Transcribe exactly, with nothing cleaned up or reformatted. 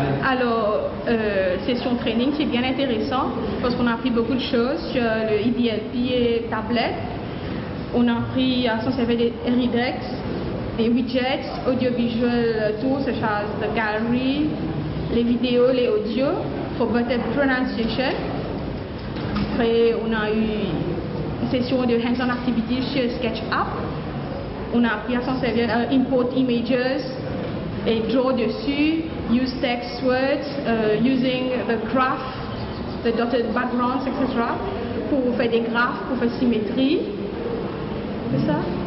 Alors, euh, session training, c'est bien intéressant parce qu'on a appris beaucoup de choses sur le E D L P et tablette. On a appris à s'en servir des Redex, des widgets, audiovisual tools such as the gallery, les vidéos, les audios for better pronunciation. Après, on a eu une session de hands-on activities sur SketchUp. On a appris à s'en servir uh, import images et draw dessus, use text words, uh, using the graph, the dotted backgrounds, et cetera pour faire des graphes, pour faire symétrie. C'est ça?